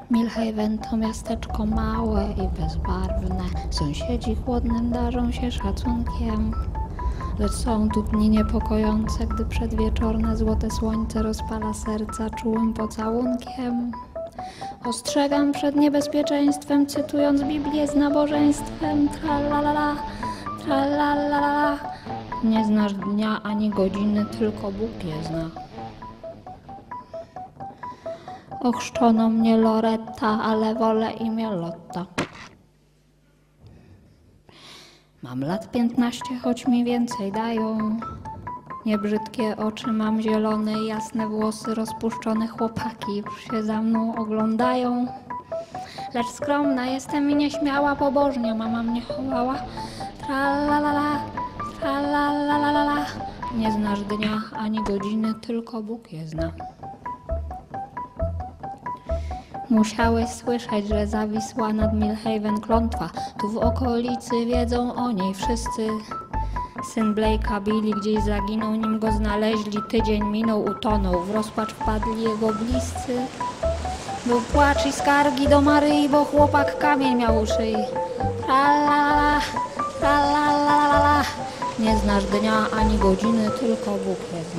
Milhaven to miasteczko małe i bezbarwne. Sąsiedzi chłodnym darzą się szacunkiem. Lecz są tu dni niepokojące, gdy przedwieczorne złote słońce rozpala serca czułym pocałunkiem. Ostrzegam przed niebezpieczeństwem, cytując Biblię z nabożeństwem. Tralalala, tralalala. Nie znasz dnia ani godziny, tylko Bóg je zna. Ochrzczono mnie Loretta, ale wolę imię Lotta. Mam lat 15, choć mi więcej dają. Niebrzydkie oczy mam, zielone, jasne włosy, rozpuszczone chłopaki już się za mną oglądają. Lecz skromna jestem i nieśmiała, pobożnie mama mnie chowała. Tralalala, tralalala. Nie znasz dnia ani godziny, tylko Bóg je zna. Musiałeś słyszeć, że zawisła nad Milhaven klątwa. Tu w okolicy wiedzą o niej wszyscy. Syn Blake'a Billy gdzieś zaginął, nim go znaleźli. Tydzień minął, utonął, w rozpacz wpadli jego bliscy. Był płacz i skargi do Maryi, bo chłopak kamień miał u szyi. Tralalala, tralalala. Nie znasz dnia ani godziny, tylko Bóg je zna.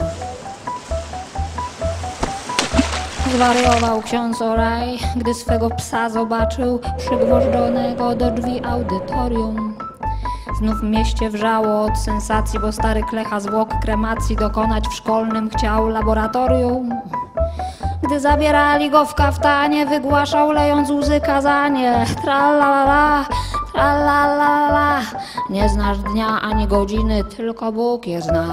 Zwariował ksiądz O'Reilly, gdy swego psa zobaczył przygwożdżonego do drzwi audytorium. Znów w mieście wrzało od sensacji, bo stary klecha zwłok kremacji dokonać w szkolnym chciał laboratorium. Gdy zabierali go w kaftanie, wygłaszał lejąc łzy kazanie. Tralalala, tralalala. Nie znasz dnia ani godziny, tylko Bóg je zna.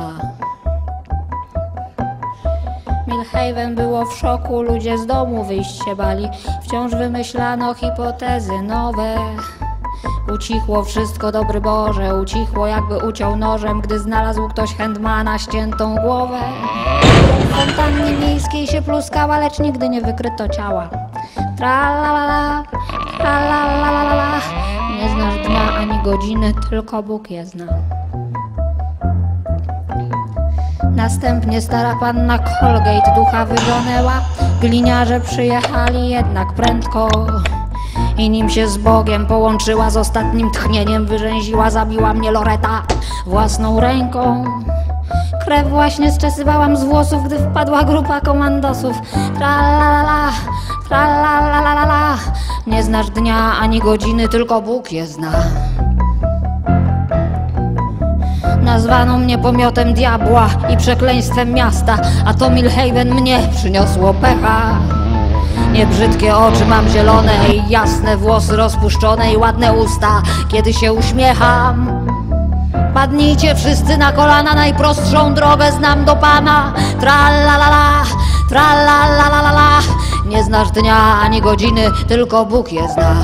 Milhaven było w szoku, ludzie z domu wyjść się bali. Wciąż wymyślano hipotezy nowe. Ucichło wszystko, dobry Boże, ucichło jakby uciął nożem, gdy znalazł ktoś Handmana ściętą głowę. W fontannie miejskiej się pluskała, lecz nigdy nie wykryto ciała. Tralalala, tralalala. Nie znasz dnia ani godziny, tylko Bóg je zna. Następnie stara panna Colgate ducha wygonęła. Gliniarze przyjechali jednak prędko i nim się z Bogiem połączyła, z ostatnim tchnieniem wyrzęziła. Zabiła mnie Loretta własną ręką. Krew właśnie zczesywałam z włosów, gdy wpadła grupa komandosów. Tralalala, tralalala. Nie znasz dnia ani godziny, tylko Bóg je zna. Nazwano mnie pomiotem diabła i przekleństwem miasta, a to Milhaven mnie przyniosło pecha. Niebrzydkie oczy mam zielone i jasne włosy rozpuszczone i ładne usta, kiedy się uśmiecham. Padnijcie wszyscy na kolana, najprostszą drogę znam do Pana. Tralalala, tralalala. Nie znasz dnia ani godziny, tylko Bóg je zna.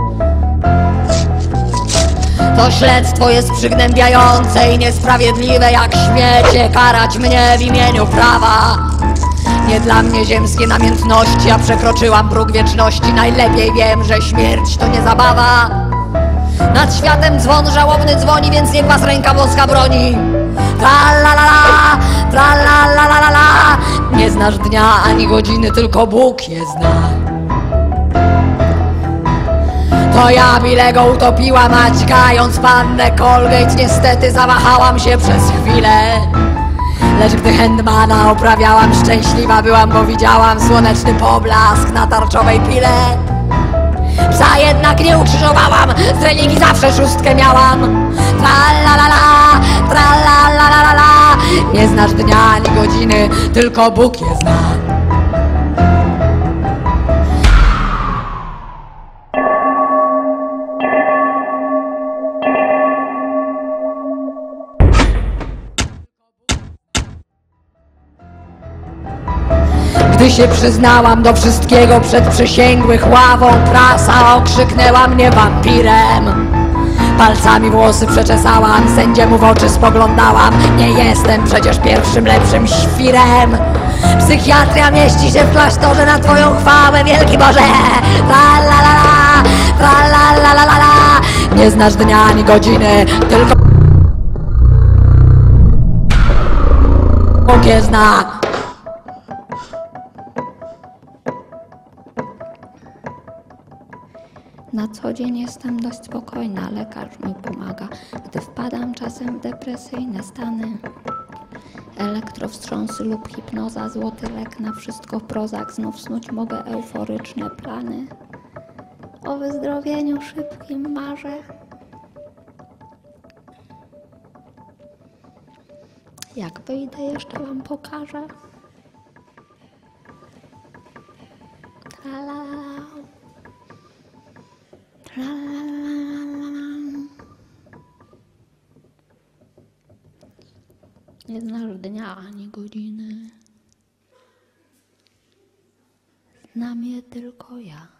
To śledztwo jest przygnębiające i niesprawiedliwe, jak śmiecie karać mnie w imieniu prawa. Nie dla mnie ziemskie namiętności, ja przekroczyłam próg wieczności. Najlepiej wiem, że śmierć to nie zabawa. Nad światem dzwon żałobny dzwoni, więc niech was ręka boska broni. Tralalala, tralalala. Nie znasz dnia ani godziny, tylko Bóg je zna. To ja Bilego utopiłam, naćkając pannę Colgate. Niestety zawahałam się przez chwilę, lecz gdy Handmana oprawiałam, szczęśliwa byłam, bo widziałam słoneczny poblask na tarczowej pile. Psa jednak nie ukrzyżowałam, z religii zawsze szóstkę miałam. Tralalala, tralalala. Nie znasz dnia ani godziny, tylko Bóg je zna. Gdy się przyznałam do wszystkiego przed przysięgłych ławą, prasa okrzyknęła mnie wampirem. Palcami włosy przeczesałam, sędziemu w oczy spoglądałam. Nie jestem przecież pierwszym lepszym świrem. Psychiatria mieści się w klasztorze na twoją chwałę, wielki Boże. Tralalala, tralalala. Nie znasz dnia ani godziny, tylko Bóg je zna. Na co dzień jestem dość spokojna, lekarz mi pomaga, gdy wpadam czasem w depresyjne stany. Elektrowstrząsy lub hipnoza, złoty lek na wszystko, prozak, znów snuć mogę euforyczne plany. O wyzdrowieniu szybkim marzę. Jak wyjdę, jeszcze wam pokażę. Tra-la-la. Tra-la-la-la-la. Nie znasz dnia ani godziny. Znam je tylko ja.